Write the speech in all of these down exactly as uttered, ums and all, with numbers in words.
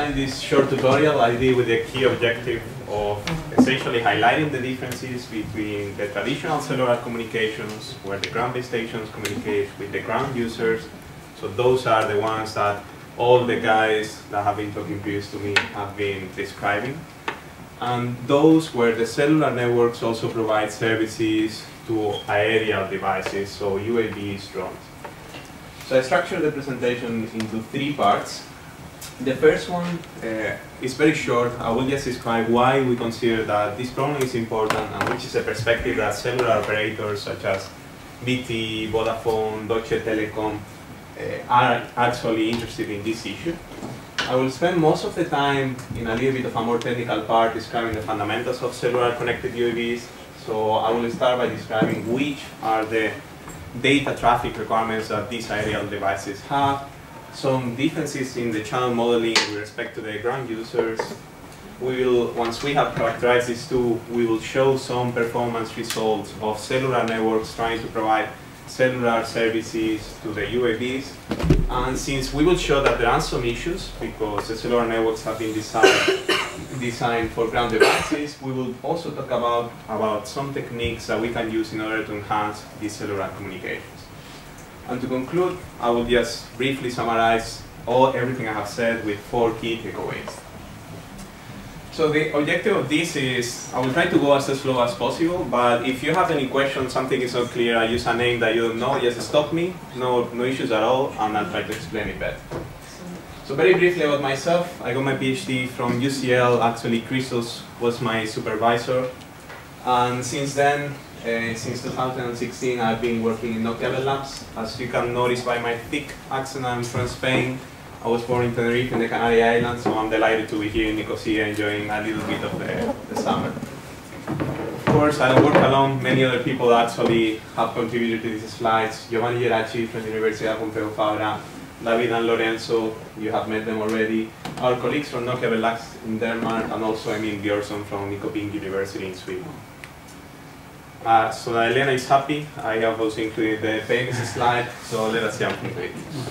designed this short tutorial, I did with the key objective of essentially highlighting the differences between the traditional cellular communications, where the ground-based stations communicate with the ground users. So those are the ones that all the guys that have been talking previous to me have been describing. And those where the cellular networks also provide services to aerial devices, so U A Vs, drones. So I structured the presentation into three parts. The first one uh, is very short. I will just describe why we consider that this problem is important and which is a perspective that cellular operators such as B T, Vodafone, Deutsche Telekom uh, are actually interested in this issue. I will spend most of the time in a little bit of a more technical part describing the fundamentals of cellular connected U A Vs. So I will start by describing which are the data traffic requirements that these aerial devices have, some differences in the channel modeling with respect to the ground users. We will, once we have characterized these two, we will show some performance results of cellular networks trying to provide cellular services to the U A Vs. And since we will show that there are some issues because the cellular networks have been designed, designed for ground devices, we will also talk about, about some techniques that we can use in order to enhance these cellular communications. And to conclude, I will just briefly summarize all everything I have said with four key takeaways. So the objective of this is, I will try to go as slow as possible, but if you have any questions, something is not clear, I use a name that you don't know, just stop me, no, no issues at all, and I'll try to explain it better. So very briefly about myself, I got my PhD from U C L, actually Christos was my supervisor, and since then, uh, since two thousand sixteen, I've been working in Nokia Labs. As you can notice by my thick accent, I'm from Spain. I was born in Tenerife in the Canary Islands, so I'm delighted to be here in Nicosia enjoying a little bit of the, the summer. Of course, I don't work alone. Many other people actually have contributed to these slides. Giovanni Geraci from the University of Pompeu Fabra, David and Lorenzo, you have met them already. Our colleagues from Nokia Labs in Denmark, and also Emil Björnsson from Nyköping University in Sweden. Uh, so Elena is happy. I have also included the PAINLESS slide, so let us jump into it.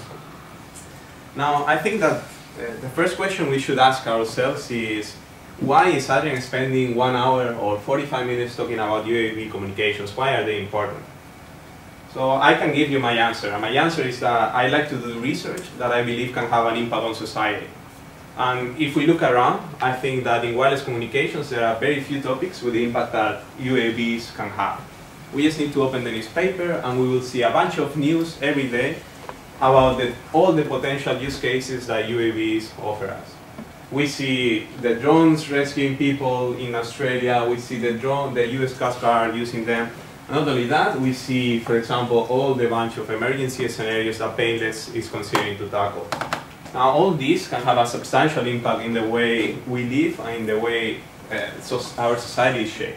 Now, I think that uh, the first question we should ask ourselves is, why is Adrian spending one hour or forty-five minutes talking about U A V communications? Why are they important? So I can give you my answer, and my answer is that I like to do research that I believe can have an impact on society. And if we look around, I think that in wireless communications there are very few topics with the impact that U A Vs can have. We just need to open the newspaper and we will see a bunch of news every day about the, all the potential use cases that U A Vs offer us. We see the drones rescuing people in Australia, we see the drone, the U S Coast Guard using them. And not only that, we see, for example, all the bunch of emergency scenarios that PAINLESS is considering to tackle. Now, all these can have a substantial impact in the way we live and in the way uh, so our society is shaped.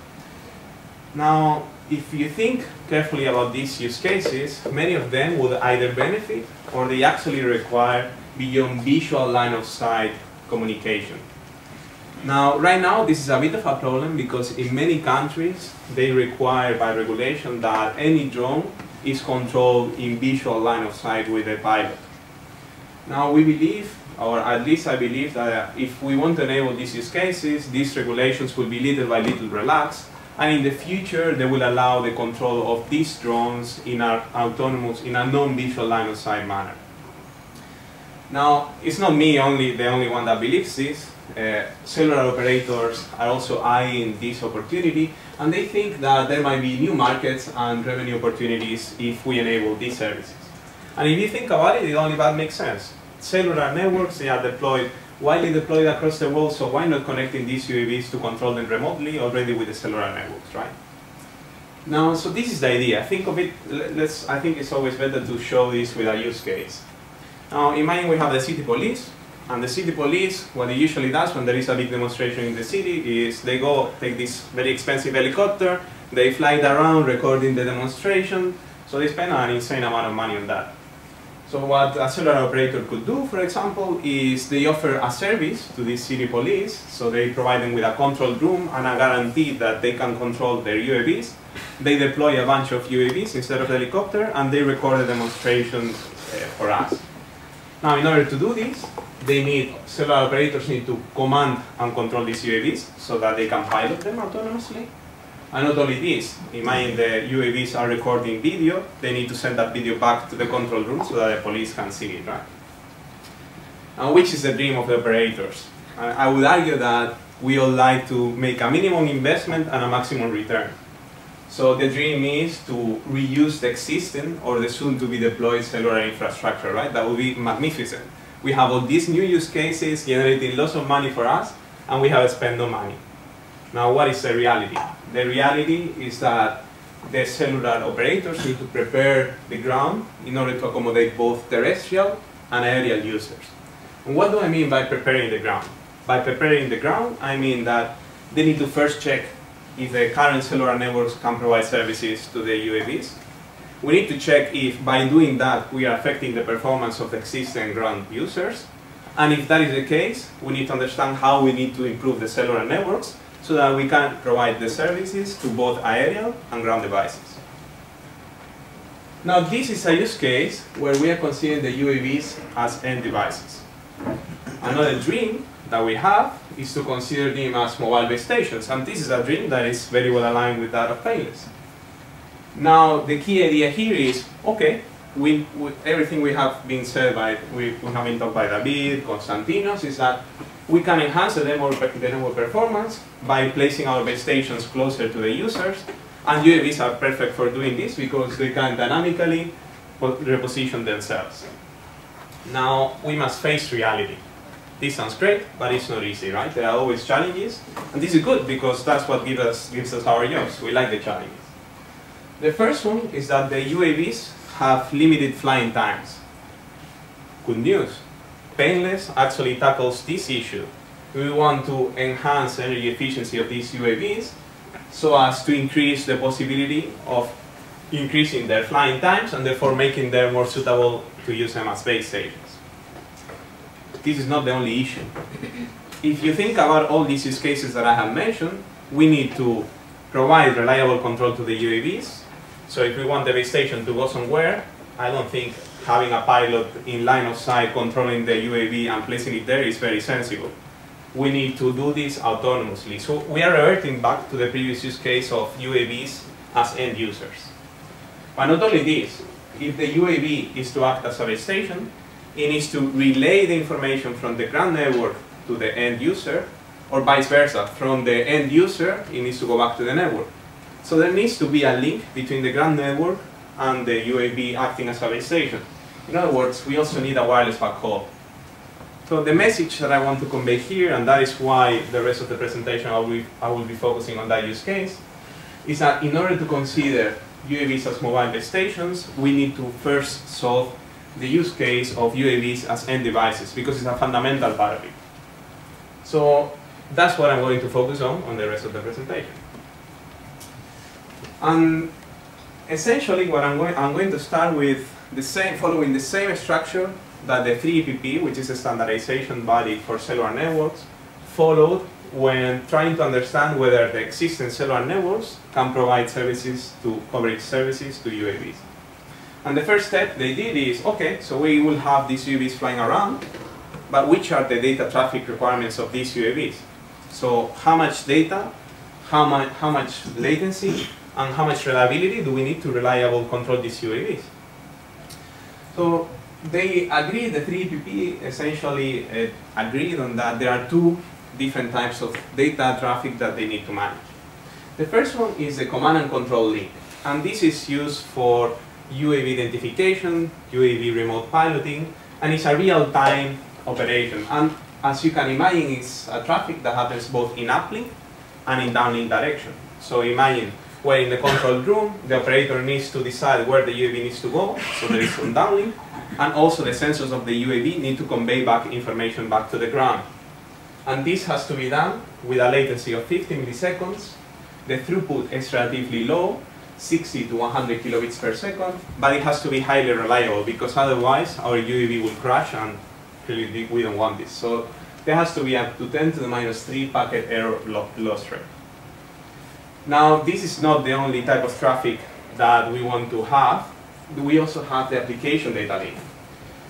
Now, if you think carefully about these use cases, many of them would either benefit or they actually require beyond visual line of sight communication. Now, right now, this is a bit of a problem because in many countries, they require by regulation that any drone is controlled in visual line of sight with a pilot. Now, we believe, or at least I believe, that if we want to enable these use cases, these regulations will be little by little relaxed, and in the future, they will allow the control of these drones in an autonomous, in a non-visual line of sight manner. Now, it's not me only, the only one that believes this. Uh, cellular operators are also eyeing this opportunity, and they think that there might be new markets and revenue opportunities if we enable these services. And if you think about it, it only that makes sense. Cellular networks, they are deployed, widely deployed across the world, so why not connecting these U A Vs to control them remotely already with the cellular networks, right? Now, so this is the idea. Think of it, let's, I think it's always better to show this with a use case. Now, imagine we have the city police, and the city police, what it usually does when there is a big demonstration in the city is they go take this very expensive helicopter, they fly it around recording the demonstration, so they spend an insane amount of money on that. So what a cellular operator could do, for example, is they offer a service to this city police, so they provide them with a control room and a guarantee that they can control their U A Vs. They deploy a bunch of U A Vs instead of the helicopter, and they record the demonstration uh, for us. Now, in order to do this, they need, cellular operators need to command and control these U A Vs so that they can pilot them autonomously. And not only this, imagine the U A Vs are recording video, they need to send that video back to the control room so that the police can see it, right? And which is the dream of the operators? I would argue that we all like to make a minimum investment and a maximum return. So the dream is to reuse the existing or the soon to be deployed cellular infrastructure, right? That would be magnificent. We have all these new use cases generating lots of money for us, and we have spent no money. Now, what is the reality? The reality is that the cellular operators need to prepare the ground in order to accommodate both terrestrial and aerial users. And what do I mean by preparing the ground? By preparing the ground, I mean that they need to first check if the current cellular networks can provide services to the U A Vs. We need to check if by doing that we are affecting the performance of existing ground users. And if that is the case, we need to understand how we need to improve the cellular networks so that we can provide the services to both aerial and ground devices. Now, this is a use case where we are considering the U A Vs as end devices. Another dream that we have is to consider them as mobile base stations, and this is a dream that is very well aligned with that of PAINLESS. Now, the key idea here is, okay, we, we, everything we have been said by, we, we have been talked by David, Konstantinos, is that we can enhance the network, the network performance by placing our base stations closer to the users, and U A Vs are perfect for doing this because they can dynamically reposition themselves. Now, we must face reality. This sounds great, but it's not easy, right? There are always challenges, and this is good because that's what gives us, gives us our jobs. We like the challenges. The first one is that the U A Vs have limited flying times. Good news. PAINLESS actually tackles this issue. We want to enhance energy efficiency of these U A Vs so as to increase the possibility of increasing their flying times and therefore making them more suitable to use them as base stations. This is not the only issue. If you think about all these use cases that I have mentioned, we need to provide reliable control to the U A Vs. So if we want the base station to go somewhere, I don't think having a pilot in line of sight controlling the U A V and placing it there is very sensible. We need to do this autonomously. So we are reverting back to the previous use case of U A Vs as end users. But not only this, if the U A V is to act as a base station, it needs to relay the information from the ground network to the end user, or vice versa. From the end user, it needs to go back to the network. So there needs to be a link between the ground network and the U A V acting as a base station. In other words, we also need a wireless backhaul. So the message that I want to convey here, and that is why the rest of the presentation I will be, I will be focusing on that use case, is that in order to consider U A Vs as mobile base stations, we need to first solve the use case of U A Vs as end devices, because it's a fundamental part of it. So that's what I'm going to focus on on the rest of the presentation. And essentially, what I'm going, I'm going to start with the same, following the same structure that the three E P P, which is a standardization body for cellular networks, followed when trying to understand whether the existing cellular networks can provide services to coverage services to U A Vs. And the first step they did is, okay, so we will have these U A Vs flying around, but which are the data traffic requirements of these U A Vs? So how much data, how much, how much latency, and how much reliability do we need to reliably control these U A Vs? So they agreed, the three E P P essentially uh, agreed on that there are two different types of data traffic that they need to manage. The first one is the command and control link, and this is used for U A V identification, U A V remote piloting, and it's a real-time operation. And as you can imagine, it's a traffic that happens both in uplink and in downlink direction. So imagine where in the control room, the operator needs to decide where the U A V needs to go, so there is some downlink, and also the sensors of the U A V need to convey back information back to the ground. And this has to be done with a latency of fifty milliseconds. The throughput is relatively low, sixty to one hundred kilobits per second, but it has to be highly reliable because otherwise our U A V will crash, and really we don't want this. So there has to be up to ten to the minus three packet error lo loss rate. Now, this is not the only type of traffic that we want to have. We also have the application data link.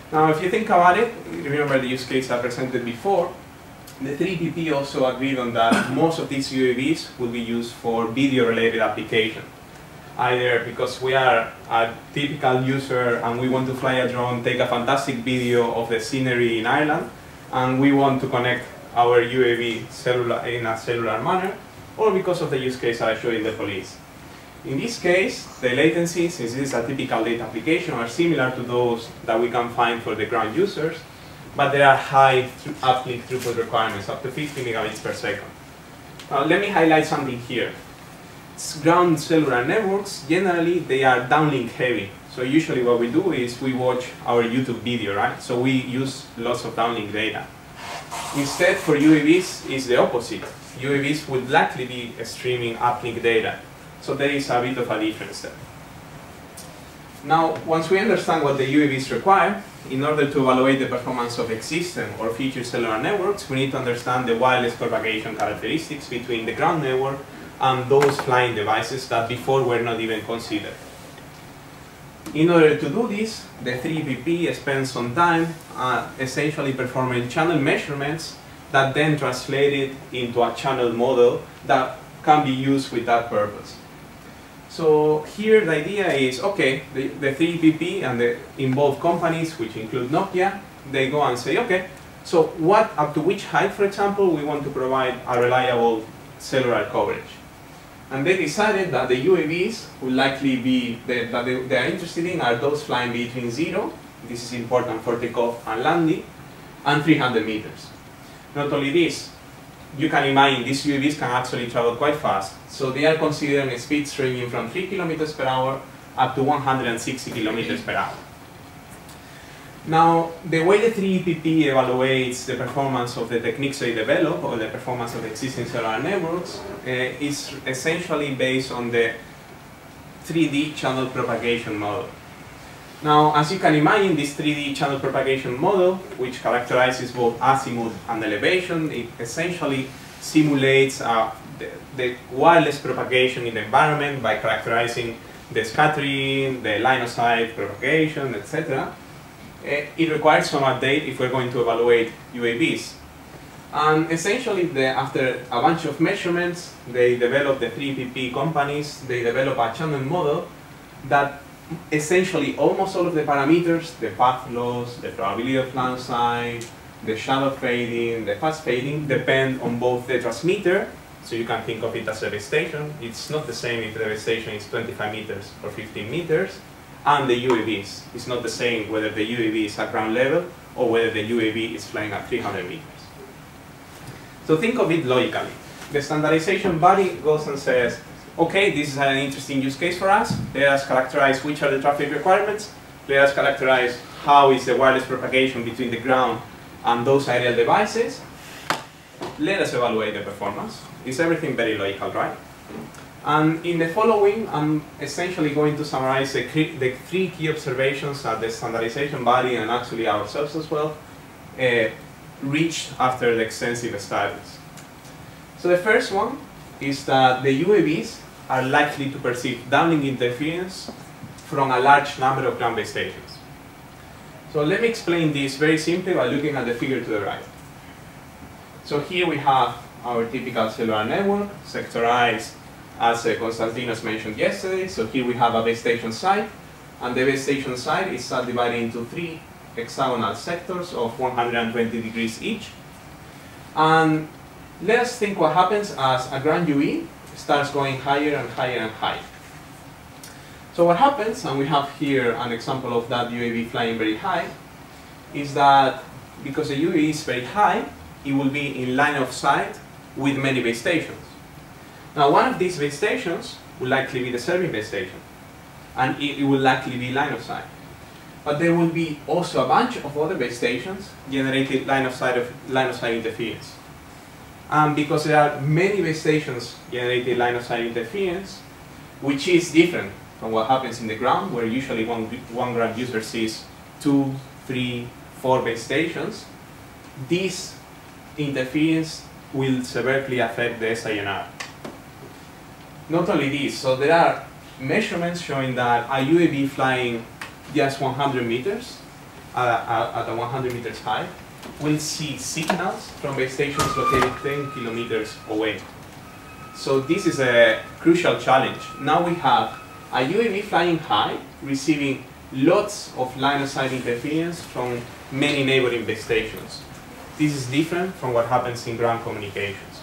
Now, if you think about it, remember the use case I presented before, the three P P also agreed on that most of these U A Vs will be used for video-related application. Either because we are a typical user and we want to fly a drone, take a fantastic video of the scenery in Ireland, and we want to connect our U A V cellular in a cellular manner, or because of the use case I showed in the police. In this case, the latencies, since this is a typical data application, are similar to those that we can find for the ground users, but there are high uplink throughput requirements, up to fifty megabits per second. Now, let me highlight something here. Ground cellular networks, generally, they are downlink heavy. So usually what we do is we watch our YouTube video, right? So we use lots of downlink data. Instead, for U A Vs, it's the opposite. U A Vs would likely be streaming uplink data. So there is a bit of a difference there. Now, once we understand what the U A Vs require, in order to evaluate the performance of existing or future cellular networks, we need to understand the wireless propagation characteristics between the ground network and those flying devices that before were not even considered. In order to do this, the three P P spends some time uh, essentially performing channel measurements that then translated into a channel model that can be used with that purpose. So here the idea is, okay, the, the three P P and the involved companies, which include Nokia, they go and say, okay, so what, up to which height, for example, we want to provide a reliable cellular coverage. And they decided that the U A Vs would likely be, the, that they, they are interested in are those flying between zero, this is important for takeoff and landing, and three hundred meters. Not only this, you can imagine these U A Vs can actually travel quite fast. So they are considering speeds ranging from three kilometers per hour up to one hundred sixty kilometers per hour. Now, the way the three P P evaluates the performance of the techniques they develop, or the performance of existing cellular networks, uh, is essentially based on the three D channel propagation model. Now, as you can imagine, this three D channel propagation model, which characterizes both azimuth and elevation, it essentially simulates uh, the, the wireless propagation in the environment by characterizing the scattering, the line of sight propagation, et cetera. It requires some update if we're going to evaluate U A Vs. And essentially, the, after a bunch of measurements, they develop, the three P P companies, they develop a channel model that essentially almost all of the parameters, the path loss, the probability of line of sight, the shadow fading, the fast fading, depend on both the transmitter, so you can think of it as a base station. It's not the same if the base station is twenty-five meters or fifteen meters. And the U A Vs. It's not the same whether the U A V is at ground level or whether the U A V is flying at three hundred meters. So think of it logically. The standardization body goes and says, okay, this is an interesting use case for us. Let us characterize which are the traffic requirements. Let us characterize how is the wireless propagation between the ground and those aerial devices. Let us evaluate the performance. Is everything very logical, right? And in the following, I'm essentially going to summarize the, the three key observations that the standardization body and actually ourselves as well uh, reached after the extensive studies. So the first one is that the U A Vs are likely to perceive downlink interference from a large number of ground-based stations. So let me explain this very simply by looking at the figure to the right. So here we have our typical cellular network, sectorized as uh, Konstantinos mentioned yesterday. So here we have a base station site, and the base station site is subdivided into three hexagonal sectors of one hundred twenty degrees each. And let's think what happens as a ground U E starts going higher and higher and higher. So what happens, and we have here an example of that U A V flying very high, is that because the U A V is very high, it will be in line of sight with many base stations. Now, one of these base stations will likely be the serving base station, and it, it will likely be line of sight. But there will be also a bunch of other base stations generating line of sight of line of sight interference. And because there are many base stations generating line of sight interference, which is different from what happens in the ground, where usually one one ground user sees two, three, four base stations, this interference will severely affect the S I N R. Not only this, so there are measurements showing that a U A V flying just one hundred meters uh, at a one hundred meters high will see signals from base stations located ten kilometers away. So this is a crucial challenge. Now we have a U A V flying high, receiving lots of line of sight interference from many neighboring base stations. This is different from what happens in ground communications.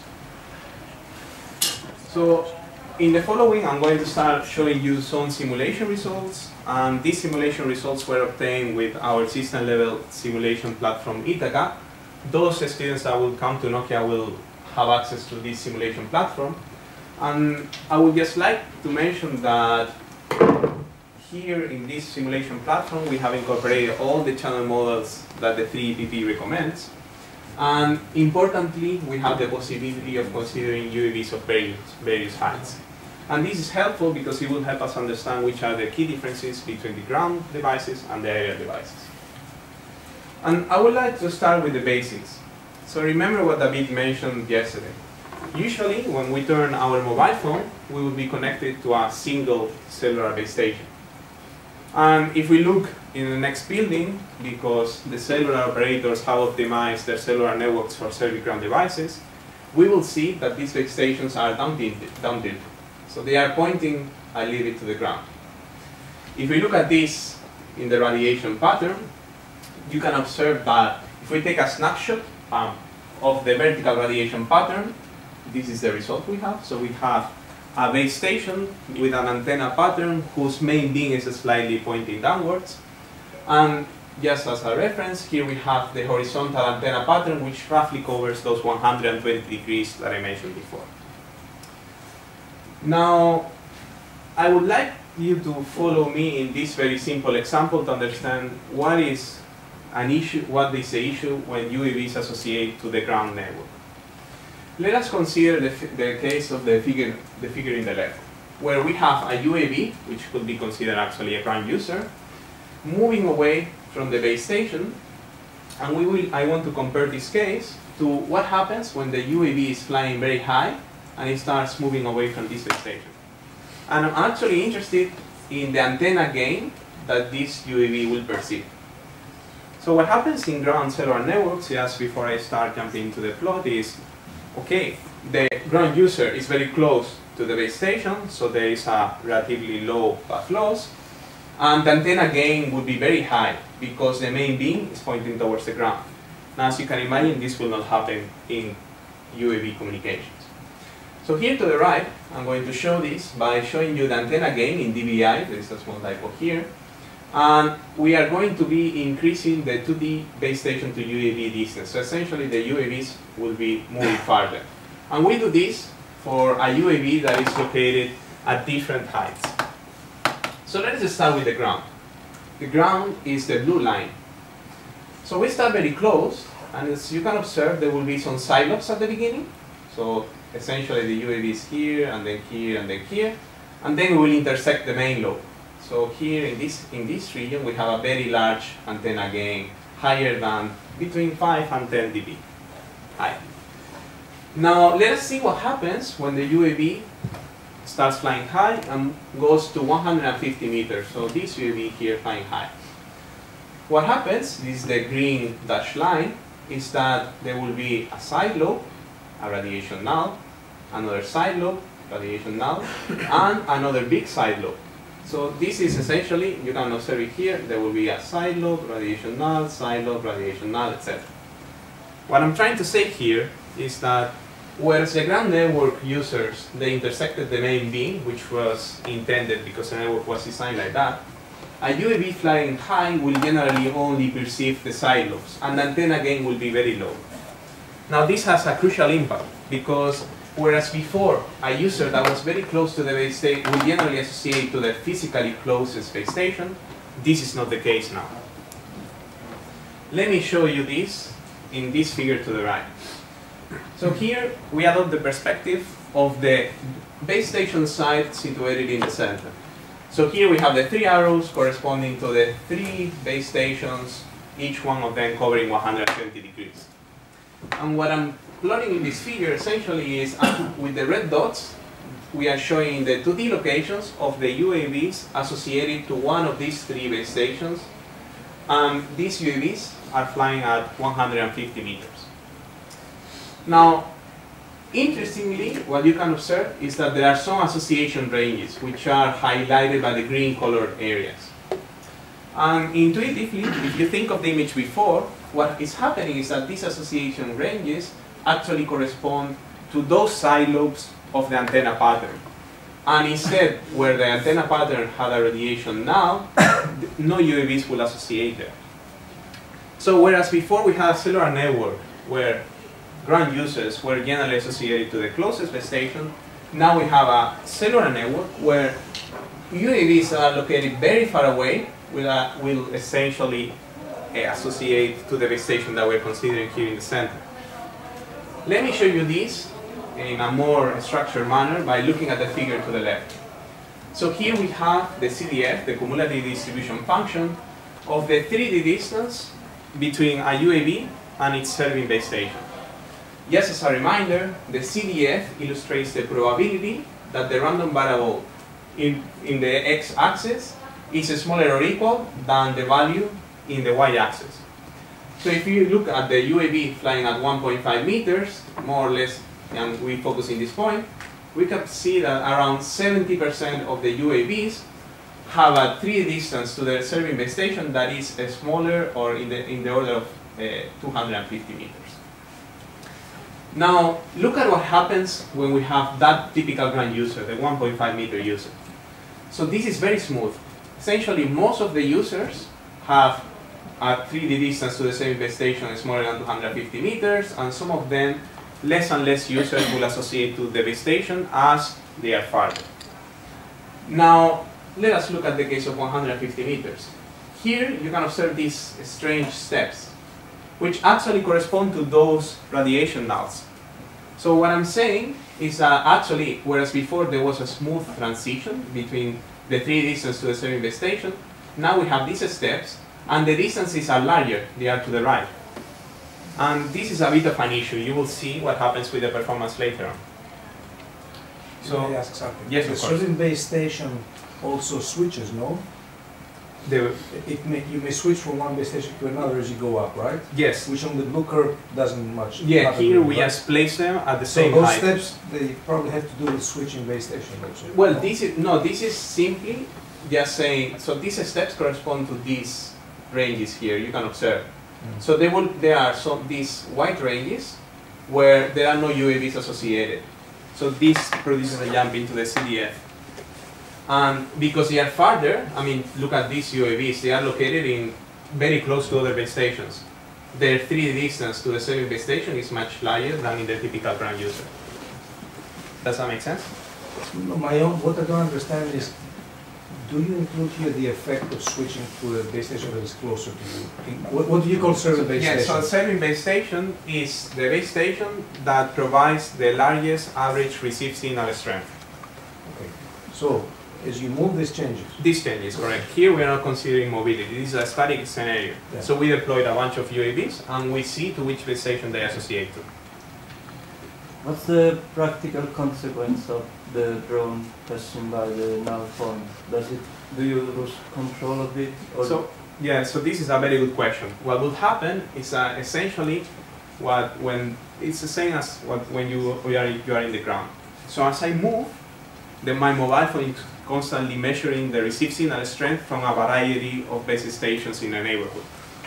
So in the following, I'm going to start showing you some simulation results, and these simulation results were obtained with our system level simulation platform Ithaca. Those students that will come to Nokia will have access to this simulation platform. And I would just like to mention that here in this simulation platform we have incorporated all the channel models that the three E P P recommends. And importantly, we have the possibility of considering U A Vs of various, various heights. And this is helpful because it will help us understand which are the key differences between the ground devices and the aerial devices. And I would like to start with the basics. So remember what David mentioned yesterday. Usually, when we turn our mobile phone, we will be connected to a single cellular base station. And if we look in the next building, because the cellular operators have optimized their cellular networks for serving ground devices, we will see that these base stations are down-tilted. down-tilted. So they are pointing a little bit to the ground. If we look at this in the radiation pattern, you can observe that if we take a snapshot um, of the vertical radiation pattern, this is the result we have. So we have a base station with an antenna pattern whose main beam is slightly pointing downwards. And just as a reference, here we have the horizontal antenna pattern, which roughly covers those one hundred twenty degrees that I mentioned before. Now, I would like you to follow me in this very simple example to understand what is an issue, what is the issue when U A Vs associate to the ground network. Let us consider the, the case of the figure, the figure in the left, where we have a U A V, which could be considered actually a ground user, moving away from the base station, and we will, I want to compare this case to what happens when the U A V is flying very high and it starts moving away from this base station. And I'm actually interested in the antenna gain that this U A V will perceive. So what happens in ground cellular networks, just before I start jumping into the plot, is okay, the ground user is very close to the base station, so there is a relatively low path loss, and the antenna gain would be very high because the main beam is pointing towards the ground. Now, as you can imagine, this will not happen in U A V communications. So here to the right, I'm going to show this by showing you the antenna gain in D B I. There is a small typo here. And we are going to be increasing the two D base station to U A V distance. So essentially, the U A Vs will be moving farther. And we do this for a U A V that is located at different heights. So let us start with the ground. The ground is the blue line. So we start very close, and as you can observe, there will be some side lobes at the beginning. So essentially, the U A V is here, and then here, and then here. And then we will intersect the main lobe. So here in this, in this region, we have a very large antenna gain, higher than between five and ten D B. High. Now let us see what happens when the U A V starts flying high and goes to one hundred fifty meters. So this U A V here flying high. What happens, this is the green dashed line, is that there will be a side lobe, a radiation null, another side lobe, radiation null, and another big side lobe. So this is essentially, you can observe it here, there will be a side lobe, radiation null, side lobe, radiation null, et cetera. What I'm trying to say here is that whereas the ground network users, they intersected the main beam, which was intended because the network was designed like that, a U A V flying high will generally only perceive the side lobes, and the antenna gain will be very low. Now this has a crucial impact because whereas before, a user that was very close to the base station would generally associate to the physically closest base station, this is not the case now. Let me show you this in this figure to the right. So here we adopt the perspective of the base station site situated in the center. So here we have the three arrows corresponding to the three base stations, each one of them covering one hundred twenty degrees. And what I'm plotting in this figure essentially is uh, with the red dots, we are showing the two D locations of the U A Vs associated to one of these three base stations And these U A Vs are flying at one hundred fifty meters. Now, interestingly, what you can observe is that there are some association ranges which are highlighted by the green colored areas. And intuitively, if you think of the image before, what is happening is that these association ranges actually correspond to those side lobes of the antenna pattern. And instead, where the antenna pattern had a radiation now, no U A Vs will associate there. So whereas before we had a cellular network where ground users were generally associated to the closest base station, now we have a cellular network where U A Vs that are located very far away will, uh, will essentially uh, associate to the base station that we're considering here in the center. Let me show you this in a more structured manner by looking at the figure to the left. So here we have the C D F, the cumulative distribution function, of the three D distance between a U A V and its serving base station. Just as a reminder, the C D F illustrates the probability that the random variable in, in the x-axis is smaller or equal than the value in the y-axis. So if you look at the U A V flying at one point five meters, more or less, and we focus in this point, we can see that around seventy percent of the U A Vs have a three D distance to their serving base station that is uh, smaller or in the, in the order of uh, two hundred fifty meters. Now, look at what happens when we have that typical ground user, the one point five meter user. So this is very smooth. Essentially, most of the users have a three D distance to the serving base station smaller than two hundred fifty meters, and some of them, less and less users will associate to the base station as they are farther. Now, let us look at the case of one hundred fifty meters. Here, you can observe these strange steps, which actually correspond to those radiation nulls. So what I'm saying is that actually, whereas before there was a smooth transition between the three D distance to the serving base station, now we have these steps, and the distances are larger, they are to the right. And this is a bit of an issue. You will see what happens with the performance later on. So, May I ask something? Yes, the of course. serving base station also switches, no? The, it may, you may switch from one base station to another as you go up, right? yes. Which on the blue curve doesn't much. Yeah, here we right? just place them at the So same those height. steps, they probably have to do with switching base station also. Well, this is, no, this is simply just saying, so these steps correspond to these ranges here, you can observe. Mm. So there, will, there are some, these white ranges where there are no U A Vs associated. So this produces a jump into the C D F. And because they are farther, I mean, look at these U A Vs, they are located in very close to other base stations. Their three D distance to the serving base station is much larger than in the typical ground user. Does that make sense? No, my own, what I don't understand is, do you include here the effect of switching to a base station that is closer to you? In, what, what do you call serving base yeah, station? so serving base station is the base station that provides the largest average received signal strength. Okay. So, as you move, this changes. This changes, correct. Here we are not considering mobility. This is a static scenario. Yeah. So we deployed a bunch of U A Vs and we see to which base station they associate to. What's the practical consequence of the drone passing by the null point? Does it, do you lose control of it? Or So, yeah, so this is a very good question. What would happen is uh, essentially what when it's the same as what when you, you, are, you are in the ground. So as I move, then my mobile phone is constantly measuring the received signal strength from a variety of base stations in a neighborhood.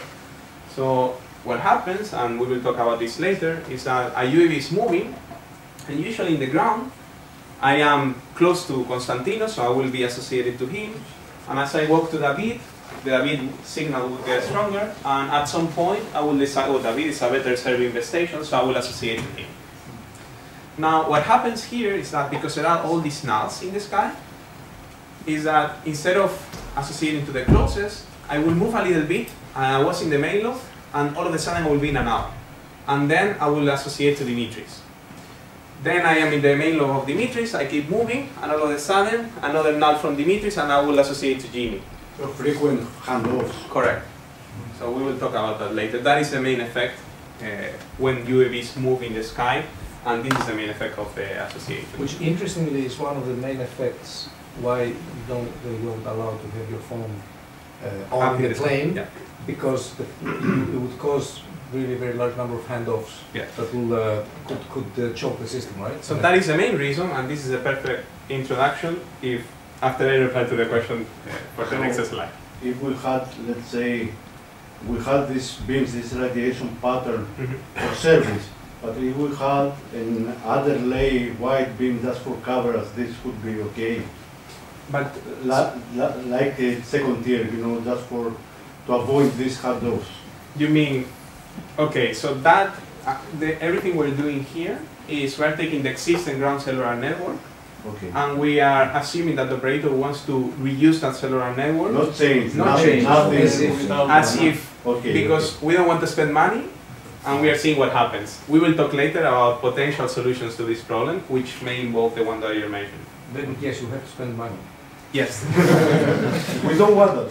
So what happens, and we will talk about this later, is that a U A V is moving, and usually in the ground, I am close to Constantino, so I will be associated to him. And as I walk to David, the David signal will get stronger, and at some point I will decide, oh, David is a better serving base station, so I will associate to him. Now, what happens here is that because there are all these nulls in the sky, is that instead of associating to the closest, I will move a little bit, and I was in the main lobe, and all of a sudden I will be in a null. And then I will associate to Dimitris. Then I am in the main lobe of Dimitris, I keep moving, and all of a sudden, another null from Dimitris, and I will associate to Jimmy. So frequent handoffs. Correct. So we will talk about that later. That is the main effect uh, when U A Vs move in the sky, and this is the main effect of the association. Which interestingly is one of the main effects why you don't, they don't allow to have your phone uh, on Up in the the sky, plane, yeah. because the, it, it would cause really very large number of handoffs Yeah. that will uh, could, could uh, choke the system, right? So that is the main reason, and this is a perfect introduction if after I reply to the question uh, for the So- next slide. If we had, let's say, we had this beams, this radiation pattern for service, but if we had an other lay white beam just for coverage, this would be okay. But La, la, like a second tier, you know, just for to avoid these handoffs. you mean, okay, so that uh, the, everything we're doing here is we're taking the existing ground cellular network, Okay. and we are assuming that the operator wants to reuse that cellular network Not change, Not nothing, change. nothing. As if- as if, Okay. because we don't want to spend money, and we are seeing what happens. We will talk later about potential solutions to this problem, which may involve the one that you mentioned. Then yes, you have to spend money. Yes. Okay. We don't want that.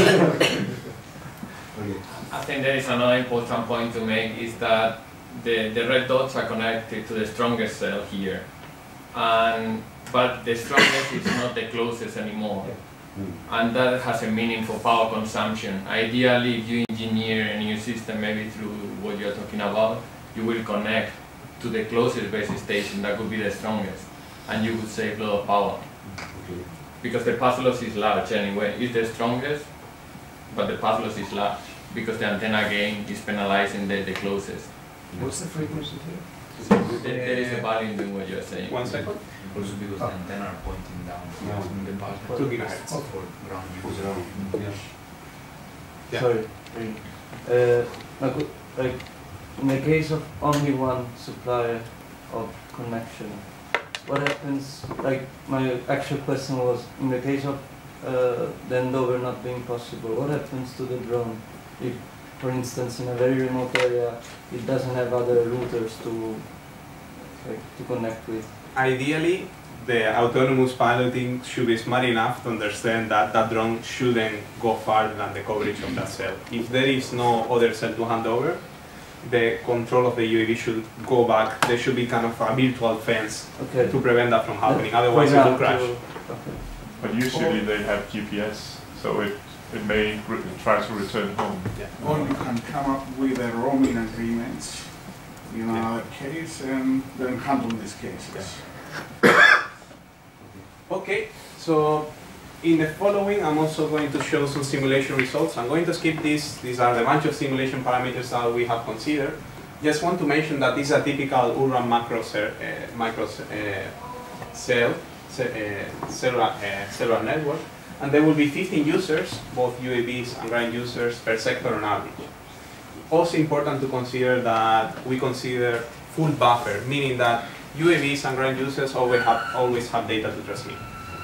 Okay. I think there is another important point to make is that the, the red dots are connected to the strongest cell here. And, but the strongest is not the closest anymore. And that has a meaning for power consumption. Ideally, if you engineer a new system, maybe through what you're talking about, you will connect to the closest base station that could be the strongest. And you would save a lot of power. Okay. Because the path loss is large anyway. It's the strongest, but the path loss is large because the antenna gain is penalizing the, the closest. What's the frequency here? There, there is a value in doing what you're saying. One second. Also because Ah. the antenna are pointing down Yeah. from the path Two gigahertz. for ground use. Yeah. Yeah. Sorry. Uh, I could- like, in the case of only one supplier of connection, what happens, like my actual question was, in the case of uh, the handover not being possible, what happens to the drone if, for instance, in a very remote area, it doesn't have other routers to, like, to connect with? Ideally, the autonomous piloting should be smart enough to understand that that drone shouldn't go farther than the coverage of that cell. If there is no other cell to hand over, the control of the U A V should go back. There should be kind of a virtual fence Okay. to prevent that from happening. For Otherwise, it will example, crash. okay. But usually they have G P S, so it, it may re try to return home. Or you can come up with a roaming agreement in Yeah. our case and then handle these cases. Okay, so in the following, I'm also going to show some simulation results. I'm going to skip this. These are the bunch of simulation parameters that we have considered. Just want to mention that this is a typical urban macro cell, uh, micro uh, cell, ce uh, cellular, uh, cellular network, and there will be fifteen users, both U A Vs and ground users per sector on average. Also important to consider that we consider full buffer, meaning that U A Vs and ground users always have, always have data to transmit.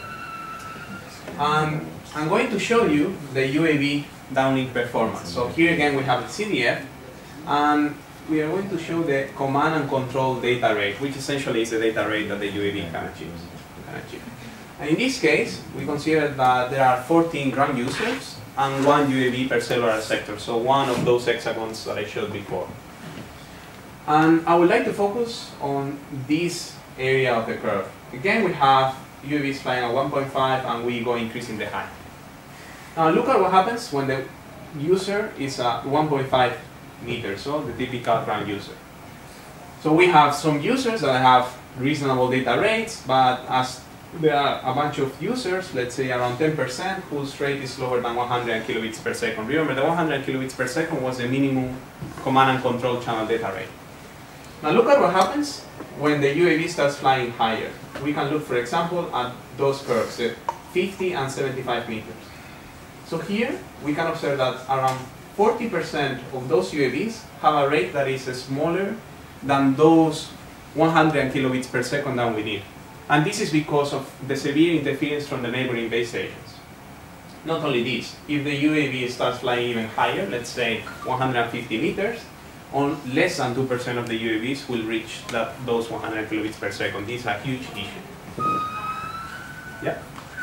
Um, I'm going to show you the U A V downlink performance. So here again we have the C D F, and we are going to show the command and control data rate, which essentially is the data rate that the U A V can achieve. Can achieve. And in this case, we consider that there are fourteen ground users and one U A V per cellular sector, so one of those hexagons that I showed before. And I would like to focus on this area of the curve. Again, we have U A Vs flying at one point five and we go increasing the height. Now look at what happens when the user is at one point five meters, so the typical ground user. So we have some users that have reasonable data rates, but as there are a bunch of users, let's say around ten percent, whose rate is lower than one hundred kilobits per second. Remember, the one hundred kilobits per second was the minimum command and control channel data rate. Now look at what happens when the U A V starts flying higher. We can look, for example, at those curves, uh, fifty and seventy-five meters. So here we can observe that around forty percent of those U A Vs have a rate that is smaller than those one hundred kilobits per second that we need. And this is because of the severe interference from the neighboring base stations. Not only this, if the U A V starts flying even higher, let's say one hundred fifty meters, on less than two percent of the U A Vs will reach that, those one hundred kilobits per second. This is a huge issue. Yeah.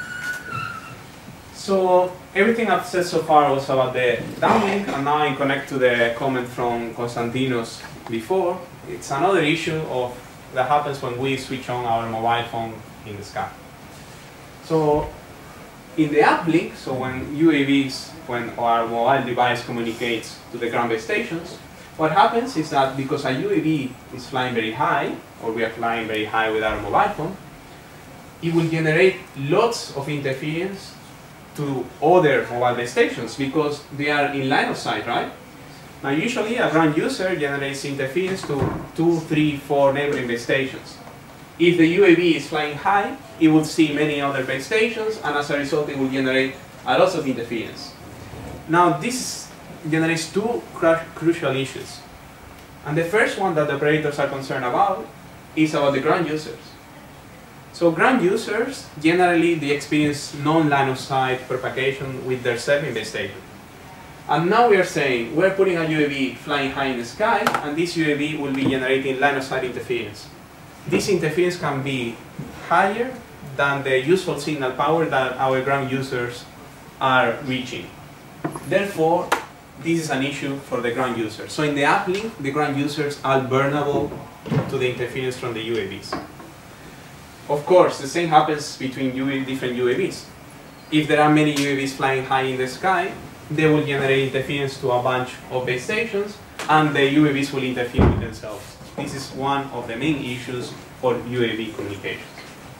So everything I've said so far was about the downlink, and now I connect to the comment from Konstantinos before. It's another issue of that happens when we switch on our mobile phone in the sky. So in the uplink, so when U A Vs, when our mobile device communicates to the ground-based stations, what happens is that because a U A V is flying very high, or we are flying very high with our mobile phone, it will generate lots of interference to other mobile base stations because they are in line of sight, right? Now usually a ground user generates interference to two, three, four neighboring base stations. If the U A V is flying high, it will see many other base stations, and as a result it will generate a lot of interference. Now this generates two cru crucial issues. And the first one that the operators are concerned about is about the ground users. So ground users, generally they experience non-line of sight propagation with their serving base station. And now we are saying we're putting a U A V flying high in the sky, and this U A V will be generating line of sight interference. This interference can be higher than the useful signal power that our ground users are reaching. Therefore, this is an issue for the ground users. So in the uplink, the ground users are vulnerable to the interference from the U A Vs. Of course, the same happens between different U A Vs. If there are many U A Vs flying high in the sky, they will generate interference to a bunch of base stations, and the U A Vs will interfere with themselves. This is one of the main issues for U A V communications.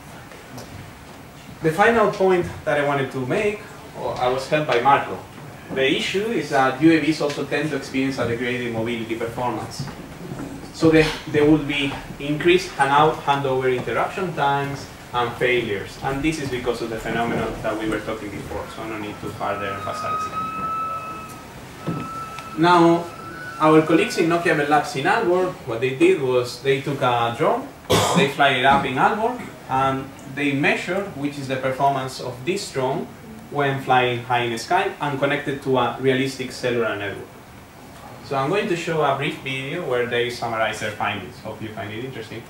The final point that I wanted to make, well, I was helped by Marco. The issue is that U A Vs also tend to experience a degraded mobility performance. So there, there will be increased hand-out, handover interruption times and failures. And this is because of the phenomenon that we were talking before, so I don't need to further emphasize it. Now, our colleagues in Nokia Labs in Aalborg, what they did was they took a drone, they fly it up in Aalborg, and they measured which is the performance of this drone when flying high in the sky and connected to a realistic cellular network. So I'm going to show a brief video where they summarize their findings. Hope you find it interesting.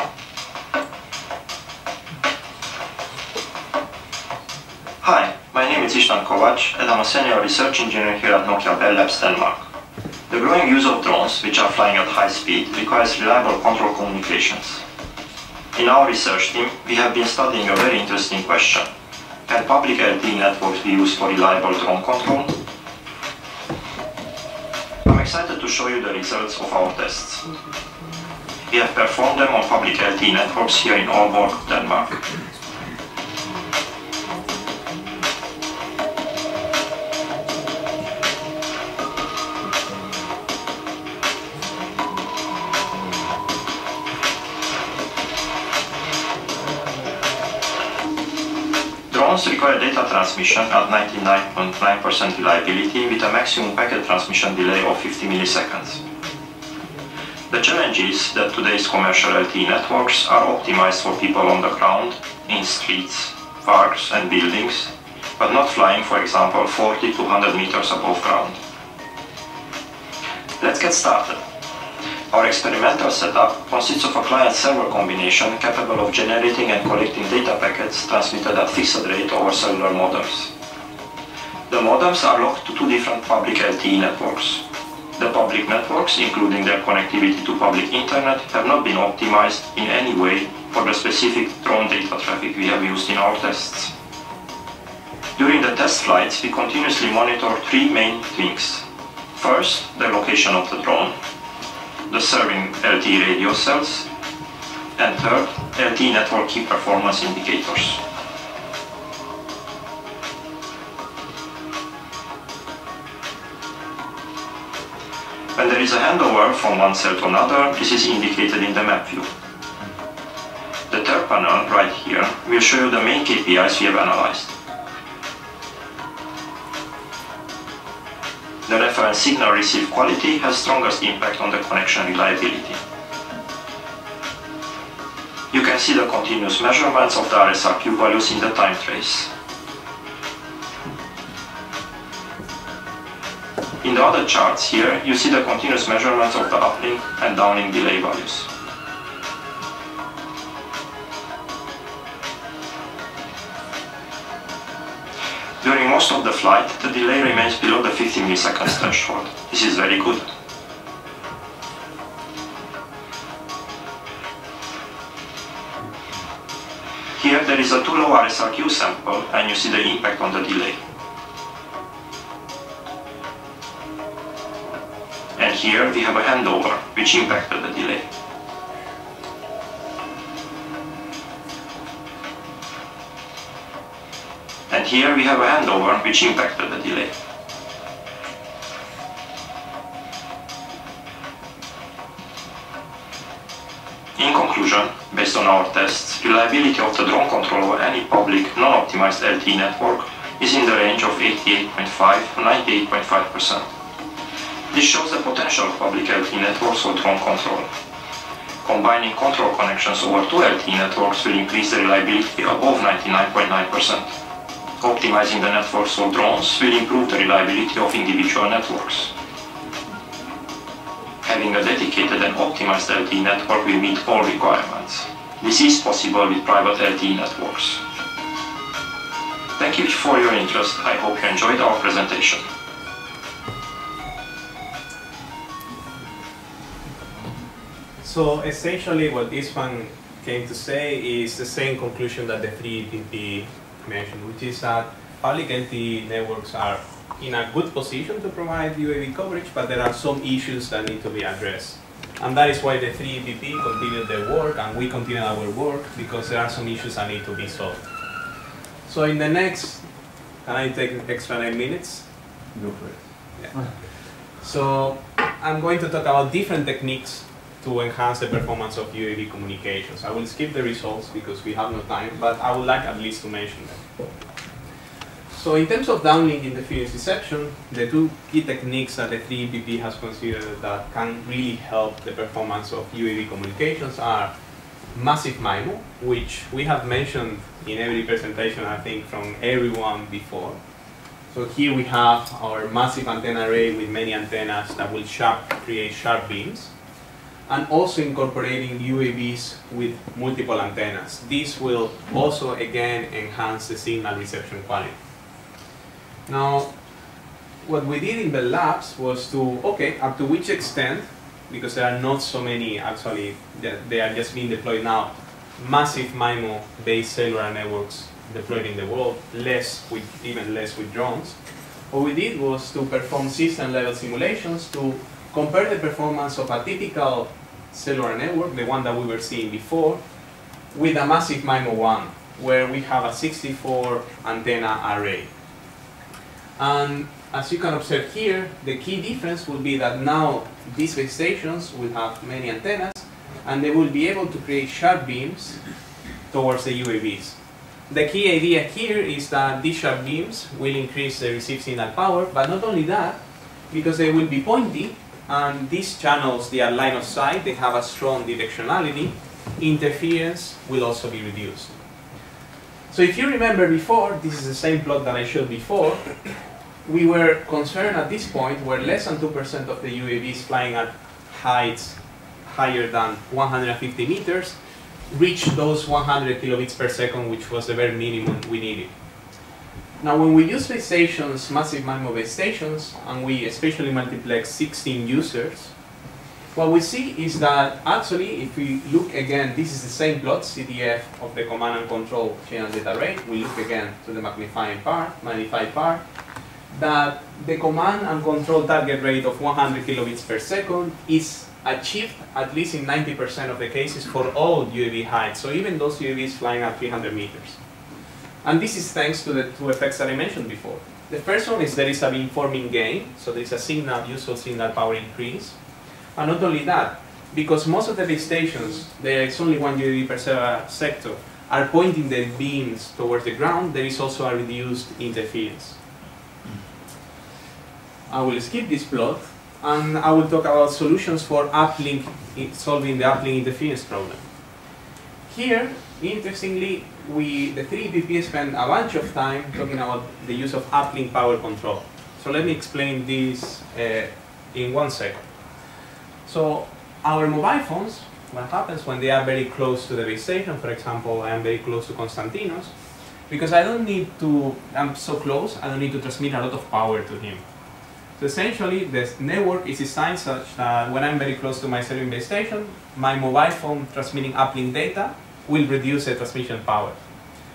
Hi, my name is István Kovács, and I'm a senior research engineer here at Nokia Bell Labs, Denmark. The growing use of drones, which are flying at high speed, requires reliable control communications. In our research team, we have been studying a very interesting question. Can public L T E networks be used for reliable drone control? I'm excited to show you the results of our tests. We have performed them on public L T E networks here in Aalborg, Denmark. Drones require data transmission at ninety-nine point nine percent reliability with a maximum packet transmission delay of fifty milliseconds. The challenge is that today's commercial L T E networks are optimized for people on the ground, in streets, parks and buildings, but not flying, for example, forty to one hundred meters above ground. Let's get started. Our experimental setup consists of a client-server combination capable of generating and collecting data packets transmitted at fixed rate over cellular modems. The modems are locked to two different public L T E networks. The public networks, including their connectivity to public internet, have not been optimized in any way for the specific drone data traffic we have used in our tests. During the test flights, we continuously monitor three main things. First, the location of the drone, the serving L T E radio cells, and third, L T E network key performance indicators. When there is a handover from one cell to another, this is indicated in the map view. The third panel, right here, will show you the main K P Is we have analyzed. The reference signal receive quality has strongest impact on the connection reliability. You can see the continuous measurements of the R S R Q values in the time trace. In the other charts here, you see the continuous measurements of the uplink and downlink delay values. During most of the flight, the delay remains below the fifty milliseconds threshold. This is very good. Here there is a too low R S R Q sample, and you see the impact on the delay. And here we have a handover, which impacted the delay. And here we have a handover, which impacted the delay. In conclusion, based on our tests, reliability of the drone control over any public, non-optimized L T E network is in the range of eighty-eight point five to ninety-eight point five percent. This shows the potential of public L T E networks for drone control. Combining control connections over two L T E networks will increase the reliability above ninety-nine point nine percent. Optimizing the networks for drones will improve the reliability of individual networks. Having a dedicated and optimized L T E network will meet all requirements. This is possible with private L T E networks. Thank you for your interest. I hope you enjoyed our presentation. So essentially what this one came to say is the same conclusion that the three P P mentioned, which is that public L T E networks are in a good position to provide U A V coverage, but there are some issues that need to be addressed. And that is why the three P P continued their work and we continue our work, because there are some issues that need to be solved. So in the next, can I take an extra nine minutes? Go for it. Yeah. So I'm going to talk about different techniques to enhance the performance of U A V communications. I will skip the results because we have no time, but I would like at least to mention them. So in terms of downlink interference deception, the two key techniques that the three P P has considered that can really help the performance of U A V communications are massive MIMO, which we have mentioned in every presentation, I think, from everyone before. So here we have our massive antenna array with many antennas that will sharp, create sharp beams, and also incorporating U A Vs with multiple antennas. This will also, again, enhance the signal reception quality. Now, what we did in the labs was to, okay, up to which extent, because there are not so many actually, they are just being deployed now, massive MIMO-based cellular networks deployed in the world, less with, even less with drones. What we did was to perform system-level simulations to compare the performance of a typical cellular network, the one that we were seeing before, with a massive MIMO one, where we have a sixty-four antenna array. And as you can observe here, the key difference will be that now these base stations will have many antennas, and they will be able to create sharp beams towards the U A Vs. The key idea here is that these sharp beams will increase the received signal power, but not only that, because they will be pointy, and these channels, they are line of sight, they have a strong directionality, interference will also be reduced. So if you remember before, this is the same plot that I showed before, we were concerned at this point where less than two percent of the U A Vs flying at heights higher than one hundred fifty meters reached those one hundred kilobits per second, which was the very minimum we needed. Now when we use base stations, massive MIMO base stations, and we especially multiplex sixteen users, what we see is that actually, if we look again, this is the same plot, C D F of the command and control channel data rate. We look again to the magnifying part, magnified part, that the command and control target rate of one hundred kilobits per second is achieved at least in ninety percent of the cases for all U A V heights, so even those U A Vs flying at three hundred meters. And this is thanks to the two effects that I mentioned before. The first one is there is a beamforming gain, so there is a signal, useful signal power increase. And not only that, because most of the base stations, there is only one U A V per sector, are pointing their beams towards the ground, there is also a reduced interference. I will skip this plot, and I will talk about solutions for uplink, solving the uplink interference problem. Here, interestingly, we, the three P P spent a bunch of time talking about the use of uplink power control. So let me explain this uh, in one second. So our mobile phones, what happens when they are very close to the base station, for example, I am very close to Konstantinos, because I don't need to, I'm so close, I don't need to transmit a lot of power to him. So essentially, the network is designed such that when I'm very close to my cellular base station, my mobile phone transmitting uplink data will reduce the transmission power.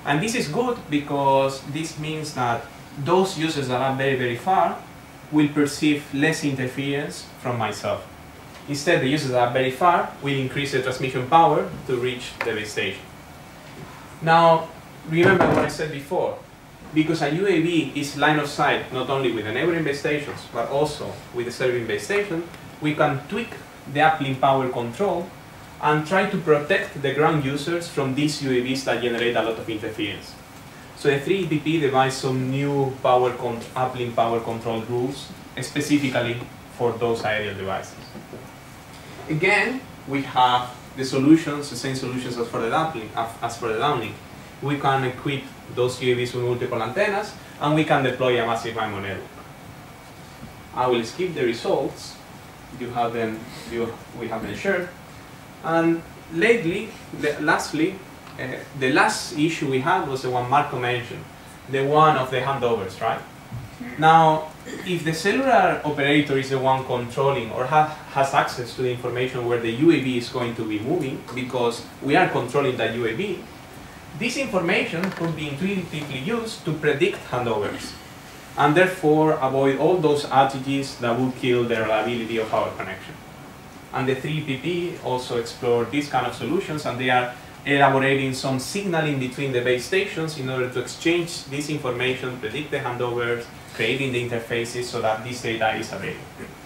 And this is good because this means that those users that are very, very far will perceive less interference from myself. Instead, the users that are very far will increase the transmission power to reach the base station. Now, remember what I said before. Because a U A V is line of sight not only with the neighboring base stations, but also with the serving base station, we can tweak the uplink power control and try to protect the ground users from these U A Vs that generate a lot of interference. So the three E P P devised some new power uplink power control rules specifically for those aerial devices. Again, we have the solutions, the same solutions as for the uplink, as for the downlink. We can equip those U A Vs with multiple antennas, and we can deploy a massive M I M O network. I will skip the results. You have them. You, we have them shared. And lately, the, lastly, uh, the last issue we had was the one Marco mentioned, the one of the handovers, right? Now, if the cellular operator is the one controlling or ha has access to the information where the U A V is going to be moving, because we are controlling that U A V, this information could be intuitively used to predict handovers, and therefore avoid all those outages that would kill the reliability of our connection. And the three E P P also explore these kind of solutions, and they are elaborating some signaling between the base stations in order to exchange this information, predict the handovers, creating the interfaces so that this data is available.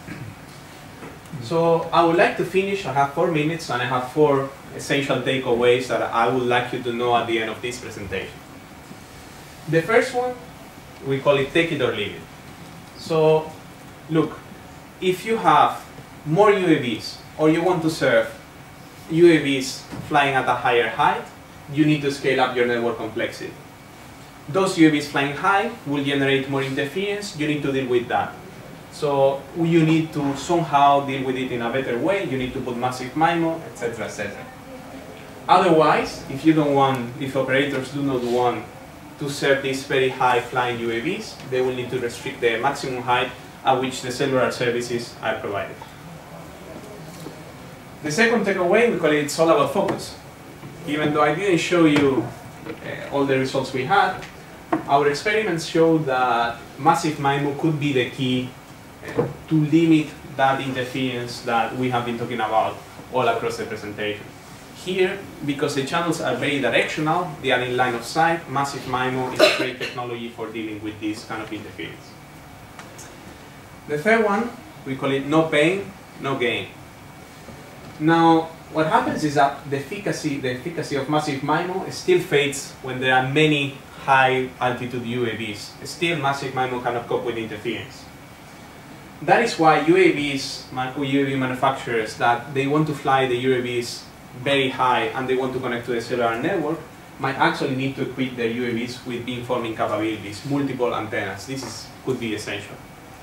So I would like to finish. I have four minutes and I have four essential takeaways that I would like you to know at the end of this presentation. The first one, we call it take it or leave it. So look, if you have more U A Vs or you want to serve U A Vs flying at a higher height, you need to scale up your network complexity. Those U A Vs flying high will generate more interference. You need to deal with that. So you need to somehow deal with it in a better way. You need to put massive M I M O, et cetera, et cetera. Otherwise, if you don't want, if operators do not want to serve these very high flying U A Vs, they will need to restrict the maximum height at which the cellular services are provided. The second takeaway, we call it it's all about focus. Even though I didn't show you uh, all the results we had, our experiments showed that massive M I M O could be the key uh, to limit that interference that we have been talking about all across the presentation. Here, because the channels are very directional, they are in line of sight, massive M I M O is a great technology for dealing with this kind of interference. The third one, we call it no pain, no gain. Now, what happens is that the efficacy, the efficacy of massive M I M O still fades when there are many high altitude U A Vs. Still, massive M I M O cannot cope with interference. That is why U A Vs, U A V manufacturers, that they want to fly the U A Vs very high and they want to connect to the cellular network, might actually need to equip their U A Vs with beamforming capabilities, multiple antennas. This is, could be essential.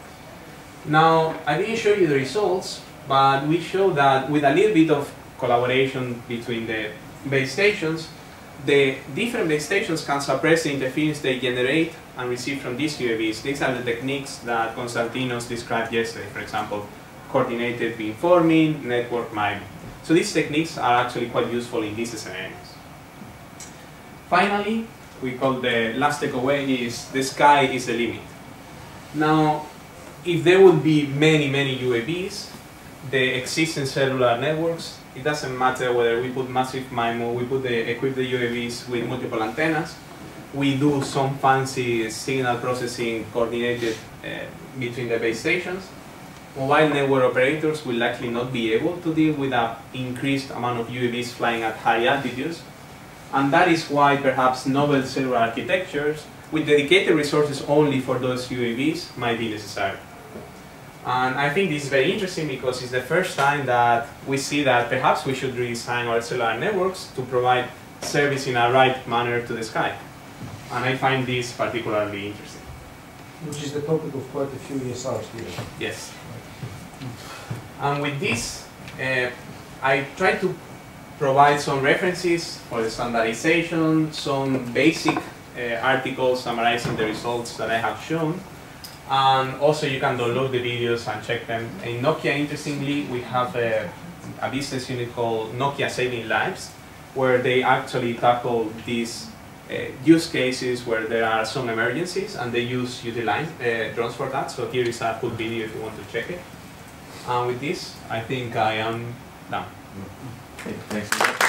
Now, I didn't show you the results, but we show that with a little bit of collaboration between the base stations, the different base stations can suppress the interference they generate and receive from these U A Vs. These are the techniques that Konstantinos described yesterday, for example, coordinated beamforming, network miming. So these techniques are actually quite useful in these scenarios. Finally, we call the last takeaway is the sky is the limit. Now, if there would be many, many U A Vs, the existing cellular networks, it doesn't matter whether we put massive M I M O, we put the, equip the U A Vs with multiple antennas, we do some fancy signal processing coordinated uh, between the base stations. Mobile network operators will likely not be able to deal with an increased amount of U A Vs flying at high altitudes, and that is why perhaps novel cellular architectures with dedicated resources only for those U A Vs might be necessary. And I think this is very interesting because it's the first time that we see that perhaps we should redesign our cellular networks to provide service in a right manner to the sky. And I find this particularly interesting. Which is the topic of quite a few E S Rs here. Yes. And with this, uh, I try to provide some references for the standardization, some basic uh, articles summarizing the results that I have shown. And also you can download the videos and check them. In Nokia, interestingly, we have a, a business unit called Nokia Saving Lives, where they actually tackle this use cases where there are some emergencies, and they use utilize uh, drones for that. So here is a cool video if you want to check it. And with this, I think I am done. Okay, thanks.